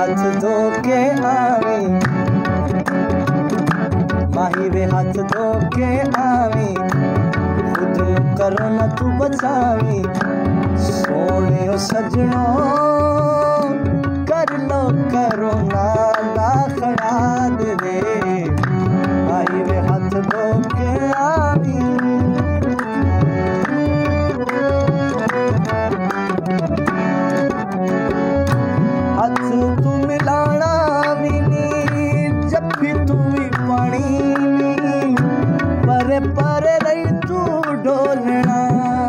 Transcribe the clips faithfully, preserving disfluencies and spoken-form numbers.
हाथ धो के आवी, माही वे हाथ धो के आवी, खुद करो न तू बचावी। सोने ओ सजनो कर लो करो ना ना खड़ा दे, माही वे हाथ धो के आवी। हाथ तू मिलाना भी नी जब भी तू ही पानी नी, परे परे रही तू डोलना।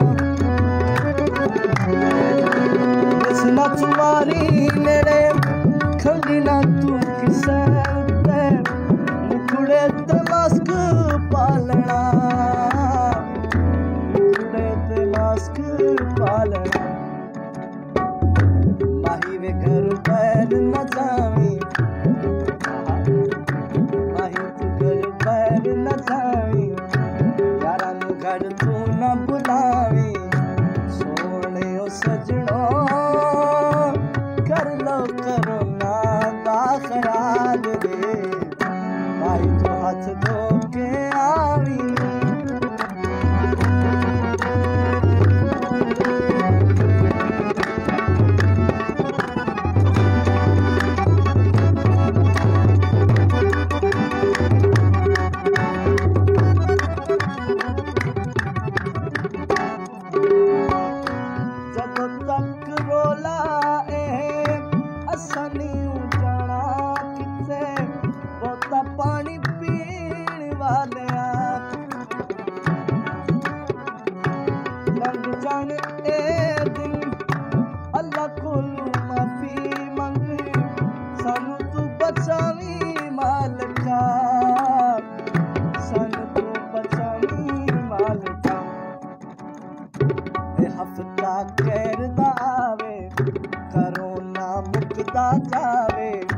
ना तुम्हारी नेड़े खंगी ना तू किसे उत्ते, मुखड़े ते मास्क पालना, मुखड़े ते मास्क पालना। माही वे घर पैर न जावी, माही तू घर पैर न जावी, यारा नु घर तू न बुलावी। सोने ओ सजनो कर लो करो ना दा खयाल दे, माही तू हाथ धो के आवी। पानी पीने वाले लग जाने ए दिन, अल्लाह कोलू माफी मंग, सानू तू बचावी मालका, सानू तू बचावी मालका। ए हफ्ता कहरदा आवे, करोना मुकदा जावे।